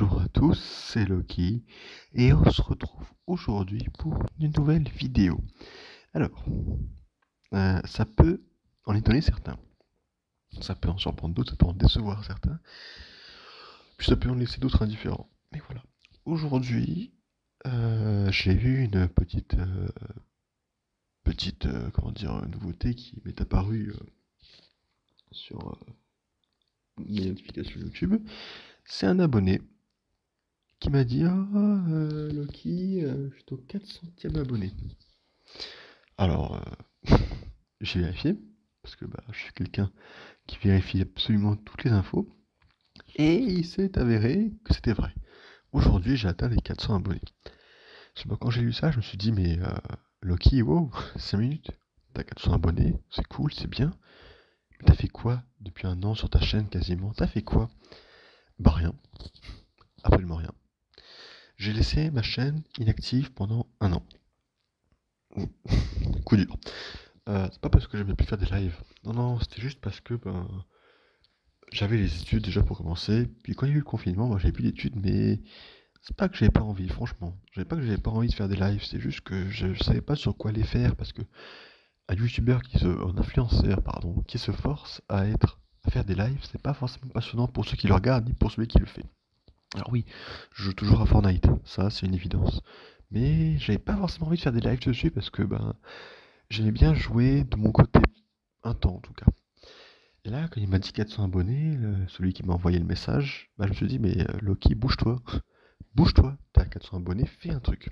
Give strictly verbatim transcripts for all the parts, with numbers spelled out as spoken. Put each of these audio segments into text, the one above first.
Bonjour à tous, c'est Loki et on se retrouve aujourd'hui pour une nouvelle vidéo. Alors, euh, ça peut en étonner certains, ça peut en surprendre d'autres, ça peut en décevoir certains, puis ça peut en laisser d'autres indifférents. Mais voilà, aujourd'hui, euh, j'ai eu une petite, euh, petite, euh, comment dire, nouveauté qui m'est apparue euh, sur euh, mes notifications YouTube. C'est un abonné qui m'a dit ah euh, Loki, euh, je suis au quatre centième abonné. Alors, euh, j'ai vérifié, parce que bah, je suis quelqu'un qui vérifie absolument toutes les infos, et il s'est avéré que c'était vrai. Aujourd'hui, j'ai atteint les quatre cents abonnés. C'est moi, quand j'ai lu ça, je me suis dit, mais euh, Loki, wow, cinq minutes, t'as quatre cents abonnés, c'est cool, c'est bien. Mais t'as fait quoi depuis un an sur ta chaîne quasiment? T'as fait quoi? Bah rien, absolument rien. J'ai laissé ma chaîne inactive pendant un an. Coup dur. Euh, c'est pas parce que j'aimais plus faire des lives. Non, non, c'était juste parce que ben, j'avais les études déjà pour commencer. Puis quand il y a eu le confinement, moi j'avais plus d'études, mais c'est pas que j'avais pas envie, franchement. J'avais pas que j'avais pas envie de faire des lives, c'est juste que je, je savais pas sur quoi les faire parce que un youtubeur qui se, un influenceur, pardon, qui se force à être, à faire des lives, c'est pas forcément passionnant pour ceux qui le regardent ni pour celui qui le fait. Alors oui, je joue toujours à Fortnite, ça c'est une évidence. Mais j'avais pas forcément envie de faire des lives dessus parce que ben j'aimais bien jouer de mon côté, un temps en tout cas. Et là, quand il m'a dit quatre cents abonnés, le- celui qui m'a envoyé le message, bah, je me suis dit, mais euh, Loki, bouge-toi. Bouge-toi, t'as quatre cents abonnés, fais un truc.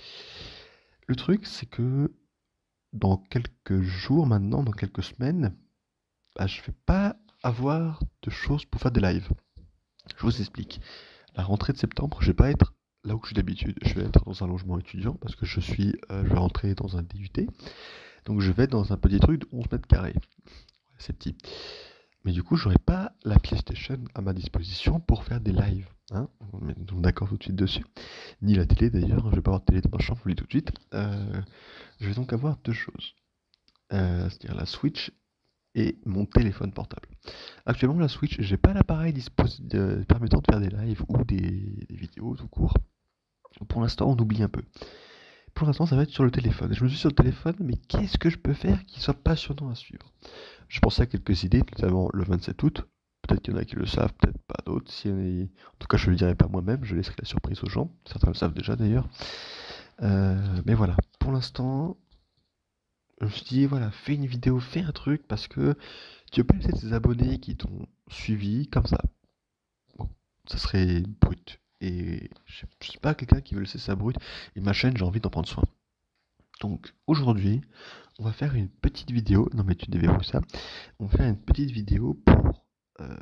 Le truc, c'est que dans quelques jours maintenant, dans quelques semaines, bah, je vais pas avoir de choses pour faire des lives. Je vous explique. La rentrée de septembre, je vais pas être là où je suis d'habitude. Je vais être dans un logement étudiant parce que je suis, euh, je vais rentrer dans un D U T. Donc je vais être dans un petit truc de onze mètres carrés. C'est petit. Mais du coup, j'aurais pas la PlayStation à ma disposition pour faire des lives. Hein, on est donc d'accord tout de suite dessus. Ni la télé d'ailleurs, je vais pas avoir de télé dans ma chambre, je vous le dis tout de suite. Euh, je vais donc avoir deux choses. Euh, c'est-à-dire la Switch et mon téléphone portable. Actuellement, la Switch, j'ai pas l'appareil dispos- de- permettant de faire des lives ou des, des vidéos tout court. Pour l'instant, on oublie un peu. Pour l'instant, ça va être sur le téléphone. Je me suis dit sur le téléphone, mais qu'est-ce que je peux faire qui soit passionnant à suivre? Je pensais à quelques idées, notamment le vingt-sept août. Peut-être qu'il y en a qui le savent, peut-être pas d'autres. Si on est... En tout cas, je ne le dirai pas moi-même, je laisserai la surprise aux gens. Certains le savent déjà d'ailleurs. Euh, mais voilà, pour l'instant, je me suis dit, voilà, fais une vidéo, fais un truc, parce que tu veux pas laisser tes abonnés qui t'ont suivi comme ça. Bon, ça serait brut. Et je ne suis pas quelqu'un qui veut laisser ça brut. Et ma chaîne, j'ai envie d'en prendre soin. Donc aujourd'hui, on va faire une petite vidéo. Non mais tu déverrouilles ça. On va faire une petite vidéo pour euh,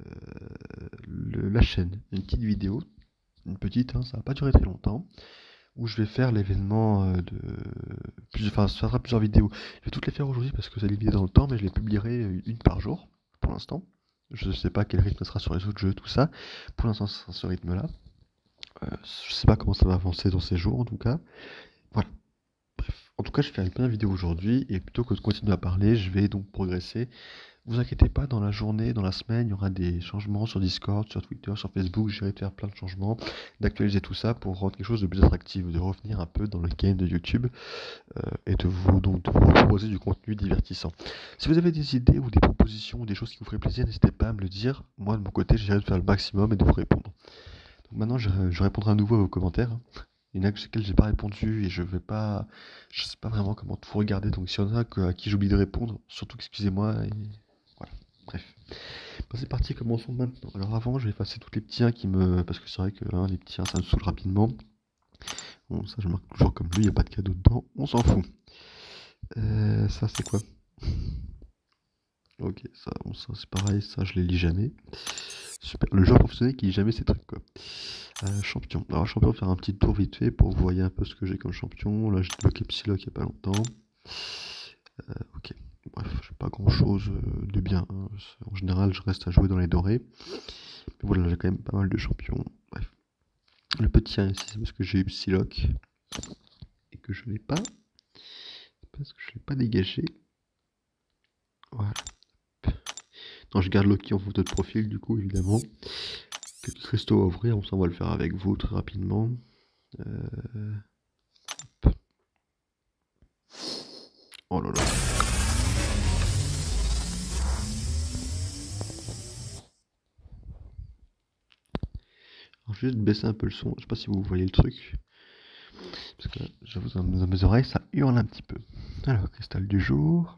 le- la chaîne. Une petite vidéo, une petite, hein, ça va pas durer très longtemps, où je vais faire l'événement euh, de... Plus, enfin, ça fera plusieurs vidéos. Je vais toutes les faire aujourd'hui parce que ça limité dans le temps, mais je les publierai euh, une par jour pour l'instant. Je sais pas quel rythme sera sur les autres jeux, tout ça. Pour l'instant, ce sera ce rythme-là. Euh, je sais pas comment ça va avancer dans ces jours, en tout cas. Voilà. Bref. En tout cas, je vais faire une première vidéo aujourd'hui, et plutôt que de continuer à parler, je vais donc progresser. Vous inquiétez pas, dans la journée, dans la semaine, il y aura des changements sur Discord, sur Twitter, sur Facebook. J'irai faire plein de changements, d'actualiser tout ça pour rendre quelque chose de plus attractif, de revenir un peu dans le game de YouTube euh, et de vous, donc, de vous proposer du contenu divertissant. Si vous avez des idées ou des propositions ou des choses qui vous feraient plaisir, n'hésitez pas à me le dire. Moi, de mon côté, j'essaierai de faire le maximum et de vous répondre. Donc maintenant, je, je répondrai à nouveau à vos commentaires, hein. Il y en a que j'ai pas répondu et je vais pas, je sais pas vraiment comment tout regarder. Donc s'il y en a que- à qui j'oublie de répondre, surtout excusez-moi et voilà. Bref. Bon, c'est parti, commençons maintenant. Alors avant, je vais effacer tous les petits uns qui me, parce que c'est vrai que hein, les petits uns, ça me saoule rapidement. Bon, ça je marque toujours comme lui, il n'y a pas de cadeau dedans, on s'en fout. Euh, ça c'est quoi? Ok, ça, bon, ça c'est pareil, ça je les lis jamais. Super, le joueur professionnel qui lit jamais ces trucs quoi. Euh, champion. Alors champion, on va faire un petit tour vite fait pour que vous voyez un peu ce que j'ai comme champion. Là j'ai débloqué Psylocke il y a pas longtemps. Euh, ok, bref, j'ai pas grand chose de bien, hein. En général je reste à jouer dans les dorés. Mais voilà, j'ai quand même pas mal de champions. Bref. Le petit un ici, c'est parce que j'ai eu Psylocke et que je l'ai pas. Parce que je l'ai pas dégagé. Voilà. Non, je garde Loki en photo de profil, du coup, évidemment. quelques cristaux à ouvrir, on va le faire avec vous très rapidement. Euh... Oh là là. Alors, je vais juste baisser un peu le son, je sais pas si vous voyez le truc. Parce que j'avoue, dans mes oreilles, ça hurle un petit peu. Alors, cristal du jour.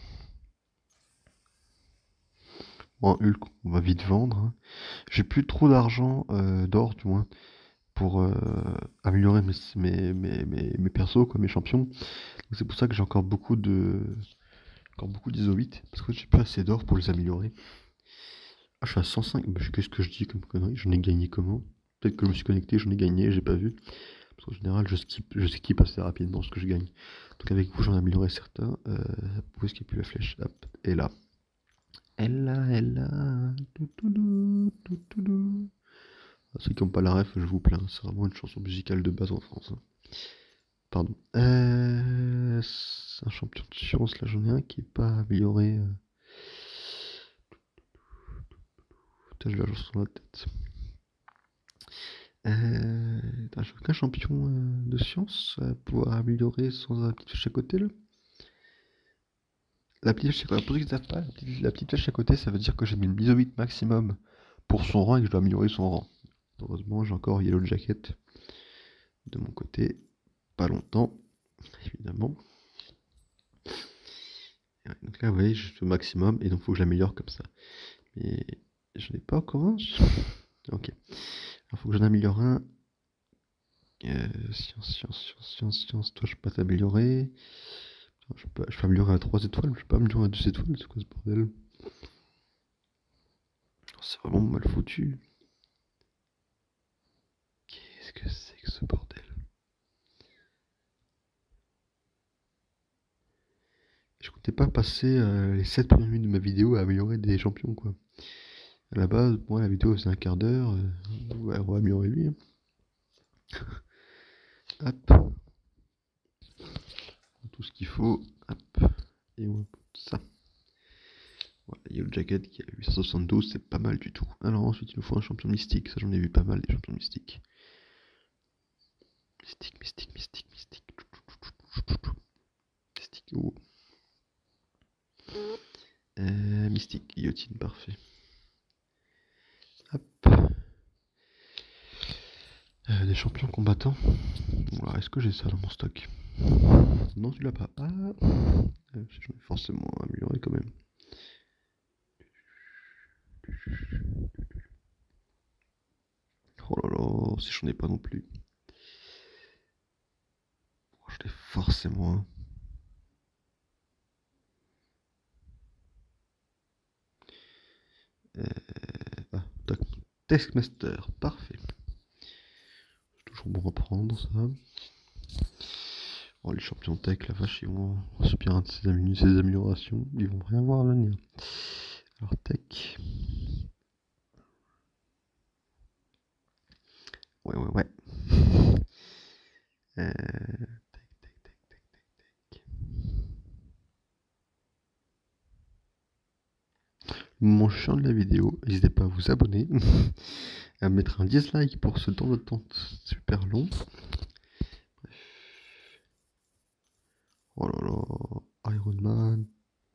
Bon, Hulk, on va vite vendre. Hein. J'ai plus trop d'argent, euh, d'or du moins, pour euh, améliorer mes, mes, mes, mes, mes persos, quoi, mes champions. C'est pour ça que j'ai encore beaucoup de. Encore beaucoup d'I S O huit, parce que j'ai plus assez d'or pour les améliorer. Ah, je suis à cent cinq. Bah, qu'est-ce que je dis comme connerie? J'en ai gagné comment? Peut-être que je me suis connecté, j'en ai gagné, j'ai pas vu. Parce qu'en général, je skip, je skip assez rapidement ce que je gagne. Donc avec vous, j'en ai amélioré certains. Euh, où est-ce qu'il n'y a plus la flèche? Hop, et là. Elle là, elle là. Tout, tout, tout, tout, tout, tout. Ah, ceux qui n'ont pas la ref, je vous plains. C'est vraiment une chanson musicale de base en France. Hein. Pardon. Euh, c'est un champion de science, là j'en ai un qui est pas amélioré. Euh... Putain, je vais la chanson dans la tête. Euh... J'ai aucun champion euh, de science à pouvoir améliorer sans la petite flèche à côté là. La petite flèche à côté, pour ceux qui ne savent pas, la petite, la petite flèche à côté, ça veut dire que j'ai mis le I S O huit maximum pour son rang et que je dois améliorer son rang. Heureusement, j'ai encore Yellow Jacket de mon côté. Pas longtemps, évidemment. Ouais, donc là, vous voyez, je suis au maximum et donc il faut que je l'améliore comme ça. Mais je n'ai pas encore un. Ok. Il faut que j'en améliore un. Euh, science, science, science, science, science. Toi, je peux pas t'améliorer. Je peux, je peux améliorer à trois étoiles, mais je peux pas améliorer à deux étoiles. C'est quoi ce bordel? C'est vraiment mal foutu. Qu'est-ce que c'est que ce bordel? Je comptais pas passer euh, les sept premières minutes de ma vidéo à améliorer des champions, quoi. À la base, moi, la vidéo c'est un quart d'heure. Euh, ouais, on va améliorer lui. Hein. Hop. Tout ce qu'il faut. Hop. Et on va ça. Voilà, Yellow Jacket qui a huit cent soixante-douze, c'est pas mal du tout. Alors ensuite, il nous faut un champion mystique. Ça, j'en ai vu pas mal des champions mystiques. Mystique, mystique, mystique, mystique. Mystique, oh. Euh, mystique, guillotine, parfait. Hop. Euh, des champions combattants. Alors, est-ce que j'ai ça dans mon stock? Non, tu l'as pas. Ah, euh, je vais forcément améliorer quand même. Oh là là, si j'en ai pas non plus. Oh, je l'ai forcément un. Euh, ah, tac. Taskmaster, parfait. C'est toujours bon à prendre ça. Oh, les champions tech, la vache, ils vont subir un de ces, amé- ces améliorations. Ils vont rien voir venir. Alors, tech. Ouais, ouais, ouais. Euh, tac, tac, tac, tac, tac, tac. Mon chien de la vidéo, n'hésitez pas à vous abonner, à mettre un dislike pour ce temps de temps super long. Bref. Oh là là, Iron Man.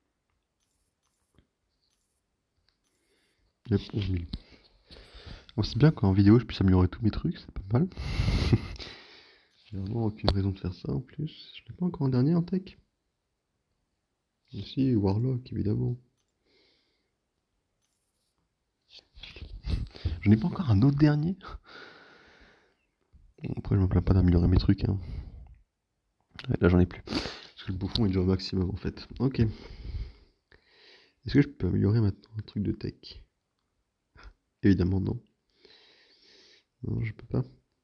Yep, onze mille. Bon, c'est bien qu'en vidéo je puisse améliorer tous mes trucs, c'est pas mal. J'ai vraiment aucune raison de faire ça en plus. Je l'ai pas encore en dernier en tech. Si, Warlock évidemment. Je n'ai pas encore un autre dernier. Après, je me plains pas d'améliorer mes trucs. Hein. Ouais, là, j'en ai plus. Parce que le bouffon est déjà au maximum en fait. Ok. Est-ce que je peux améliorer maintenant un truc de tech? Évidemment, non. Non, je peux pas.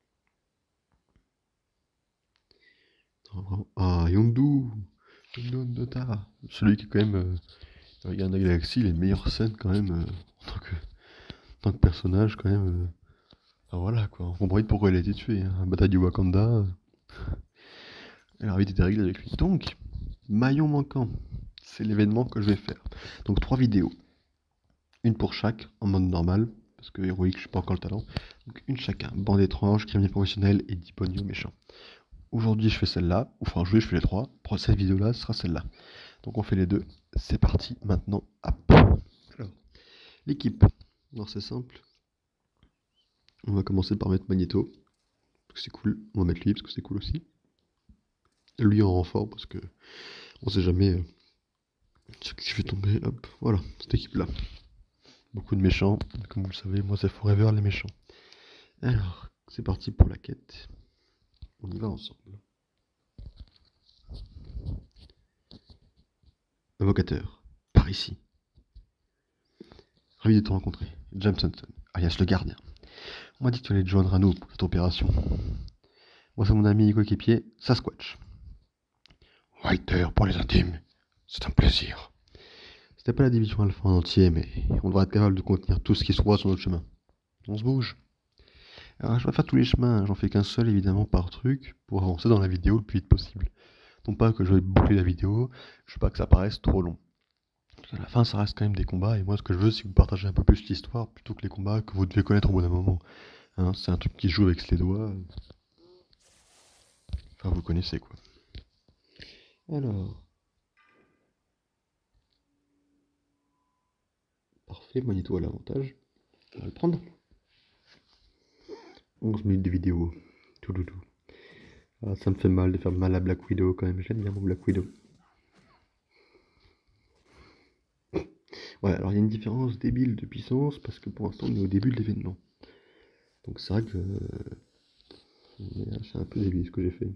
Non, vraiment. Ah, Yondu Yondu Dota. Celui qui est quand même. Euh, regarde la galaxie, les meilleures scènes quand même. Euh, en, tant que, en tant que personnage, quand même. Euh, enfin, voilà quoi. On comprend vite pourquoi il a été tué. Hein. La bataille du Wakanda. Euh, elle a vite été réglée avec lui. Donc, maillon manquant. C'est l'événement que je vais faire. Donc, trois vidéos. Une pour chaque, en mode normal. parce que héroïque, je n'ai pas encore le talent. Donc une chacun, bande étrange, criminel professionnel et dix pognos méchants. Aujourd'hui je fais celle-là, ou enfin aujourd'hui je fais les trois, pour cette vidéo-là ce sera celle-là. Donc on fait les deux, c'est parti maintenant, hop. Alors, l'équipe, alors c'est simple. On va commencer par mettre Magneto, parce que c'est cool, on va mettre lui parce que c'est cool aussi. Lui en renfort parce que on sait jamais euh, ce qui fait tomber, hop, voilà, cette équipe-là. Beaucoup de méchants, comme vous le savez, moi c'est Forever les méchants. Alors, c'est parti pour la quête. On y va ensemble. Invocateur, par ici. Ravi de te rencontrer, James Hudson, alias le gardien. On m'a dit que tu allais te joindre à nous pour cette opération. Moi c'est mon ami coéquipier, Sasquatch. Walter, pour les intimes, c'est un plaisir. C'était pas la division Alpha en entier, mais on devrait être capable de contenir tout ce qui se voit sur notre chemin. On se bouge. Alors je vais faire tous les chemins, j'en fais qu'un seul évidemment par truc, pour avancer dans la vidéo le plus vite possible. Non pas que je vais boucler la vidéo, je veux pas que ça paraisse trop long. À la fin ça reste quand même des combats, et moi ce que je veux c'est que vous partagez un peu plus l'histoire, plutôt que les combats que vous devez connaître au bout d'un moment. Hein, c'est un truc qui se joue avec les doigts. Enfin vous connaissez quoi. Alors... Parfait, Magneto à l'avantage. On va le prendre. onze minutes de vidéo. Tout doudou. Ah, ça me fait mal de faire mal à Black Widow quand même. J'aime bien mon Black Widow. Ouais, alors il y a une différence débile de puissance parce que pour l'instant on est au début de l'événement. Donc c'est vrai que c'est un peu débile ce que j'ai fait.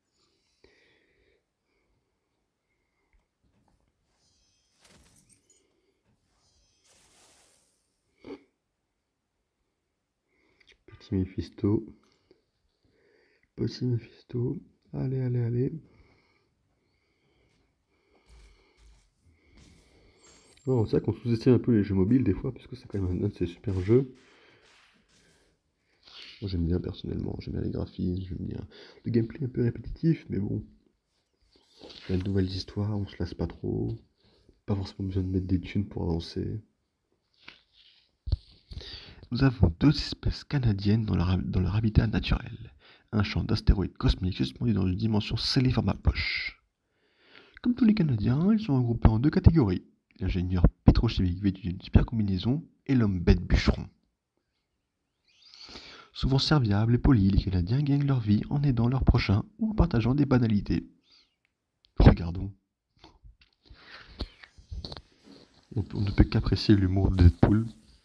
Petit Mephisto. Petit Mephisto. Allez, allez, allez. Oh, c'est vrai qu'on sous-estime un peu les jeux mobiles des fois parce que c'est quand même un de ces super jeux. Moi j'aime bien personnellement, j'aime bien les graphismes, j'aime bien le gameplay un peu répétitif, mais bon. Il y a de nouvelles histoires, on se lasse pas trop. Pas forcément besoin de mettre des thunes pour avancer. Nous avons deux espèces canadiennes dans leur, dans leur habitat naturel. Un champ d'astéroïdes cosmiques suspendu dans une dimension scellée par ma poche. Comme tous les Canadiens, ils sont regroupés en deux catégories. L'ingénieur pétrochimique vêtu d'une super combinaison et l'homme bête bûcheron. Souvent serviables et polis, les Canadiens gagnent leur vie en aidant leurs prochains ou en partageant des banalités. Regardons. On, on ne peut qu'apprécier l'humour de Deadpool.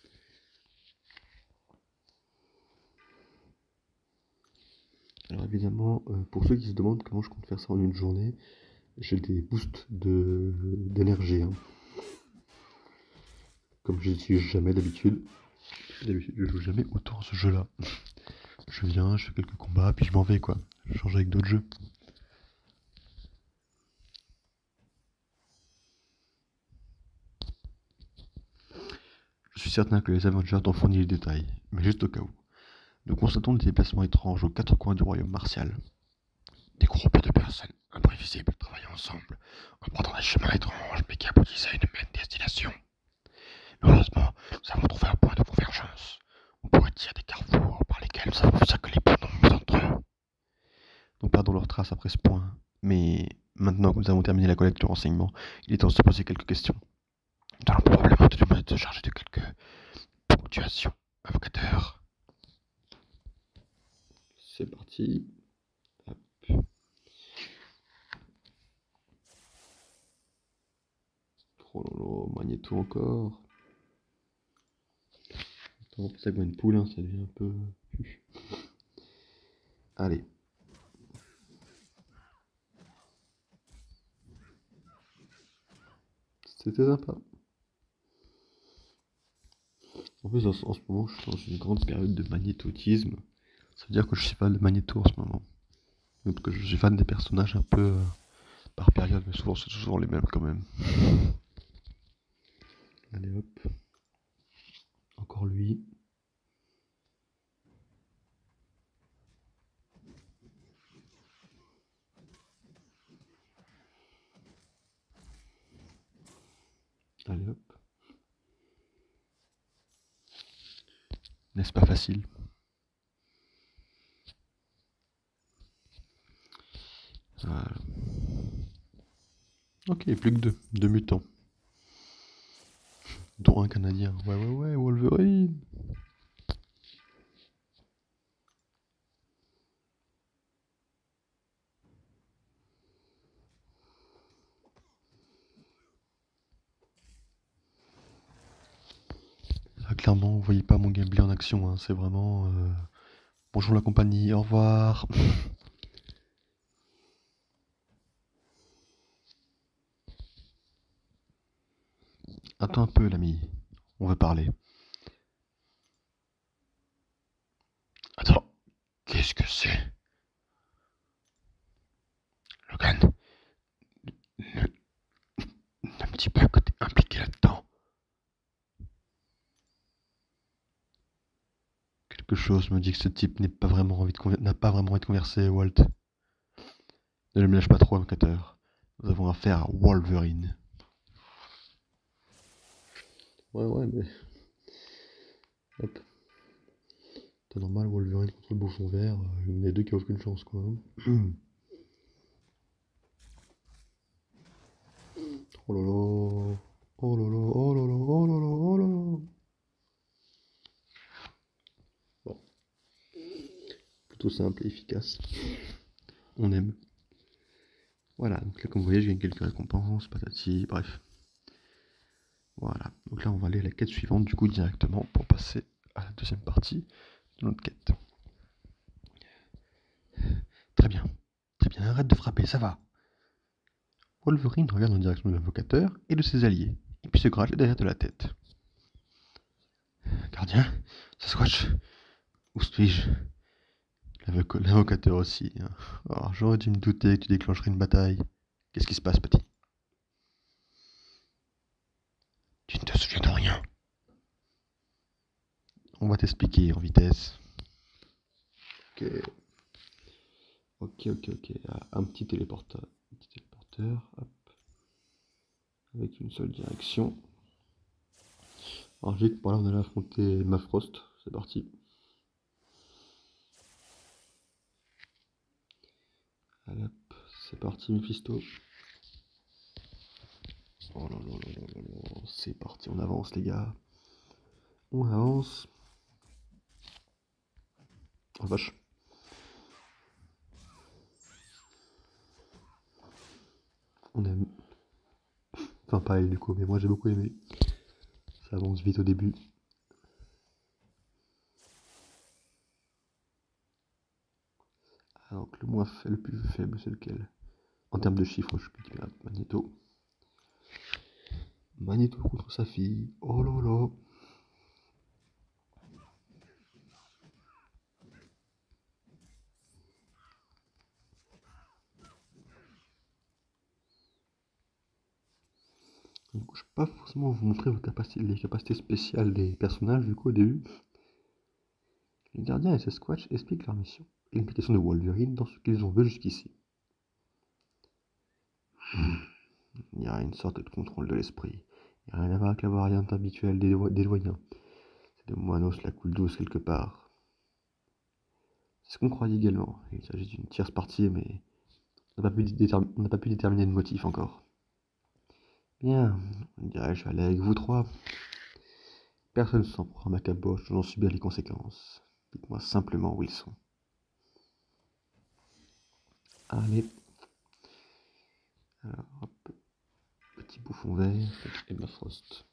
Alors évidemment, euh, pour ceux qui se demandent comment je compte faire ça en une journée, j'ai des boosts de d'énergie. Hein. Comme je n'utilise jamais d'habitude. D'habitude, je joue jamais autant à ce jeu-là. Je viens, je fais quelques combats, puis je m'en vais quoi. Je change avec d'autres jeux. Je suis certain que les Avengers t'ont fourni les détails, mais juste au cas où. Nous constatons des déplacements étranges aux quatre coins du royaume martial. Des groupes de personnes imprévisibles travaillant ensemble, empruntant des chemins étranges, mais qui aboutissent à une même destination. Heureusement, nous avons trouvé un point de convergence. On pourrait dire des carrefours par lesquels nous avons circulé peu nombreux entre eux. Nous perdons leurs traces après ce point, mais maintenant que nous avons terminé la collecte de renseignements, il est temps de se poser quelques questions. Nous allons probablement te demander de te charger de quelques ponctuations, invocateur. C'est parti. Hop. Oh là là, Magneto encore. On peut ça comme une poule, hein, ça devient un peu... Allez. C'était sympa. En plus, en, en ce moment, je suis dans une grande période de magnétotisme. Ça veut dire que je suis fan de Magneto en ce moment. Donc que je suis fan des personnages un peu euh, par période, mais souvent c'est toujours les mêmes quand même. Allez hop. Encore lui. Allez hop. c'est pas facile. Voilà. Ok, plus que deux. Deux mutants. Dont un Canadien. Ouais, ouais, ouais, Wolverine. Là, clairement, vous voyez pas mon gameplay en action, hein. C'est vraiment... euh, bonjour la compagnie, au revoir. Attends un peu, l'ami. On veut parler. Attends. Qu'est-ce que c'est? Logan, ne, ne me dis pas que t'es impliqué là-dedans. Quelque chose me dit que ce type n'est pas vraiment envie de conver- n'a pas vraiment envie de converser, Walt. Ne le mélange pas trop, Cutter. Nous avons affaire à Wolverine. Ouais, ouais, mais... Hop. C'est normal, Wolverine contre le bouffon vert, il y en a deux qui a aucune chance, quoi. Oh là là. Oh là là, oh là là, oh là là, oh là là. Bon, plutôt simple et efficace. On aime. Voilà, donc là, comme vous voyez, je gagne quelques récompenses, patati, bref. Voilà, donc là, on va aller à la quête suivante, du coup, directement, pour passer à la deuxième partie de notre quête. Très bien, très bien, arrête de frapper, ça va. Wolverine regarde en direction de l'invocateur et de ses alliés, et puis se gratte le derrière de la tête. Gardien, Sasquatch, où suis-je? L'invocateur aussi. Hein. Oh, j'aurais dû me douter que tu déclencherais une bataille. Qu'est-ce qui se passe, petit? Tu ne te souviens de rien. On va t'expliquer en vitesse. Ok. Ok, ok, ok. Ah, un petit téléporteur. Un petit téléporteur. Hop. Avec une seule direction. Alors, j'ai que par là, on allait affronter Mafrost. C'est parti. Allez, hop. C'est parti, Mephisto. Oh là là là là là là. C'est parti, on avance, les gars. On avance. Oh vache. On aime. Enfin, pas elle du coup, mais moi j'ai beaucoup aimé. Ça avance vite au début. Alors que le moins fait, le plus faible, c'est lequel? En termes de chiffres, je peux dire Magneto. Magneto contre sa fille. Oh là là. Du coup, je ne vais pas forcément vous montrer vos capacités, les capacités spéciales des personnages, du coup, au début. Les gardiens et Sasquatch expliquent leur mission et l'implication de Wolverine dans ce qu'ils ont vu jusqu'ici. Il y a une sorte de contrôle de l'esprit. Il n'y a rien à voir avec la variante habituelle des, des doyens. C'est de Moinos la coule douce quelque part. C'est ce qu'on croyait également. Il s'agit d'une tierce partie, mais on n'a pas, pas pu déterminer le motif encore. Bien, on dirait que je vais aller avec vous trois. Personne ne s'en prend à ma caboche, j'en subir les conséquences. Dites-moi simplement où ils sont. Allez. Alors, hop. Petit bouffon vert et ma Frost.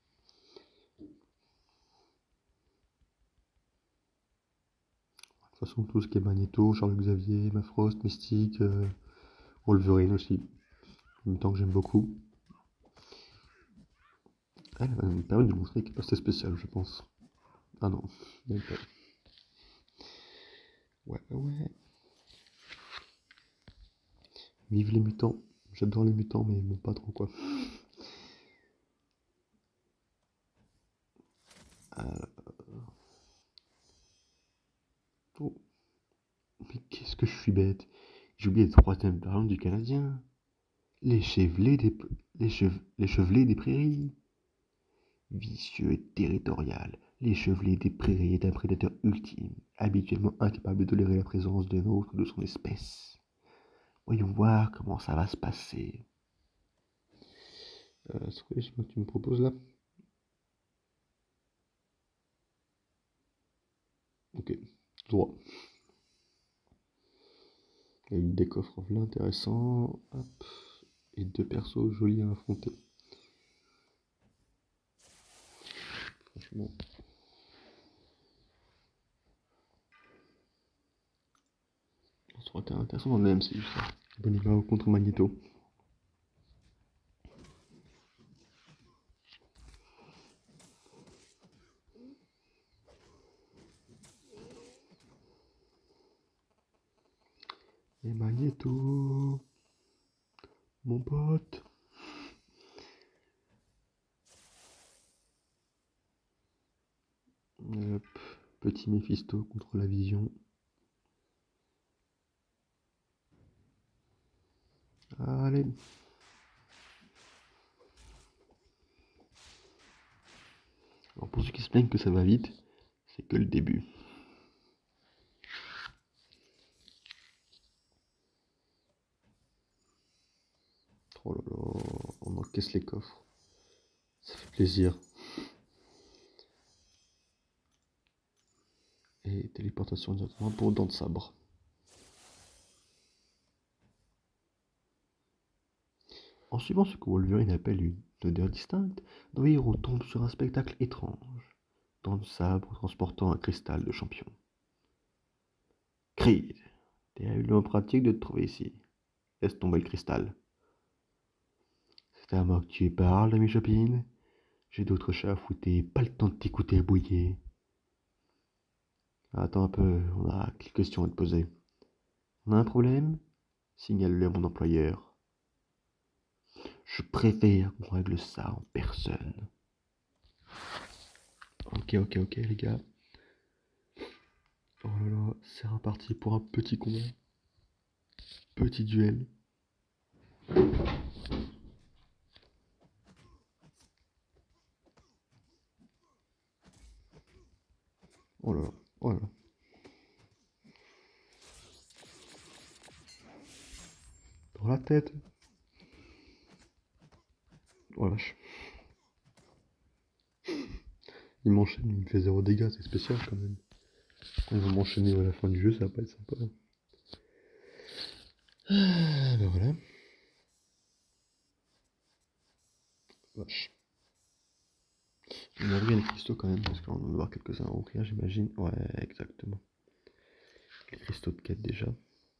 De toute façon, tout ce qui est Magneto, Charles Xavier, ma Frost, Mystique, euh, Wolverine aussi. En même temps que j'aime beaucoup. Elle va me permettre de montrer qu'elle est assez spéciale, je pense. Ah non, même pas. Ouais, ouais. Vive les mutants. J'adore les mutants, mais bon, pas trop quoi. Euh... Oh, mais qu'est-ce que je suis bête. J'ai oublié le troisième variante du Canadien. Les chevelets des, les, chev... les chevelets des prairies. Vicieux et territorial. L'échevelé des prairies est un prédateur ultime, habituellement incapable de tolérer la présence d'un autre de son espèce. Voyons voir comment ça va se passer. Euh, c'est quoi ce que tu me proposes là? Ok, droit. Il y a eu des coffres là intéressants. Hop. Et deux persos jolis à affronter. Franchement. Ça aurait été intéressant dans le M C U ça. Bonima contre Magneto. Et Magneto, mon pote. Hop. Petit Mephisto contre la Vision. Allez. Alors pour ceux qui se plaignent que ça va vite, c'est que le début. Oh là là, on encaisse les coffres. Ça fait plaisir. Et téléportation directement pour dents de sabre. En suivant ce que Wolverine appelle une odeur distincte, nos héros tombent sur un spectacle étrange. Dents de sabre transportant un cristal de champion. Creed, t'es habilement pratique de te trouver ici. Laisse tomber le cristal. C'est à moi que tu parles, ami Chopin. J'ai d'autres chats à fouetter, pas le temps de t'écouter aboyer. Attends un peu, on a quelques questions à te poser. On a un problème? Signale-le à mon employeur. Je préfère qu'on règle ça en personne. Ok, ok, ok, les gars. Oh là là, c'est reparti pour un petit combat. Petit duel. Oh là là, oh là là. Dans la tête. Oh la vache. Il m'enchaîne, il me fait zéro dégâts, c'est spécial quand même. Quand ils vont m'enchaîner à la fin du jeu, ça va pas être sympa. Ah, ben voilà. Vache. On a vu les cristaux quand même, parce qu'on va en voir quelques-uns en ouvrir, j'imagine. Ouais, exactement. Les cristaux de quête déjà.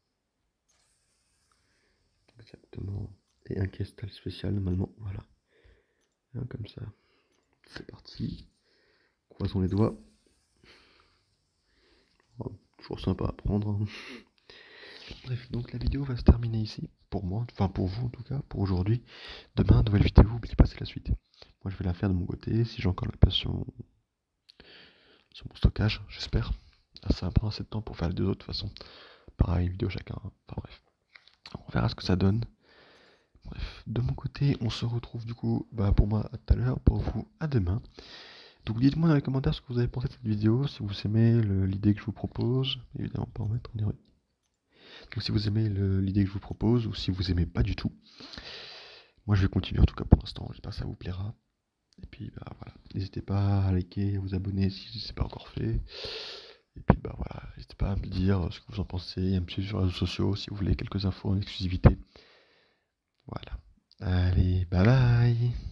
Exactement. Et un cristal spécial normalement, voilà. Un comme ça. C'est parti. Croisons les doigts. Oh, toujours sympa à prendre. Hein. Bref, donc la vidéo va se terminer ici. Pour moi, enfin pour vous en tout cas, pour aujourd'hui. Demain, nouvelle vidéo, n'oubliez pas, c'est la suite. Moi je vais la faire de mon côté, si j'ai encore la place sur mon, sur mon stockage, j'espère. Ah, ça va prendre assez de temps pour faire les deux autres de toute façon. Pareil, une vidéo chacun. Hein. Enfin bref. On verra ce que ça donne. Bref, de mon côté, on se retrouve du coup bah, pour moi à tout à l'heure, pour vous à demain. Donc dites-moi dans les commentaires ce que vous avez pensé de cette vidéo, si vous aimez l'idée que je vous propose, évidemment pas en mettre en erreur. Donc si vous aimez l'idée que je vous propose, ou si vous aimez pas du tout, moi je vais continuer en tout cas pour l'instant, j'espère que ça vous plaira. Et puis bah voilà, n'hésitez pas à liker, à vous abonner si c'est pas encore fait. Et puis bah voilà, n'hésitez pas à me dire ce que vous en pensez, à me suivre sur les réseaux sociaux si vous voulez quelques infos en exclusivité. Voilà. Allez, bye bye.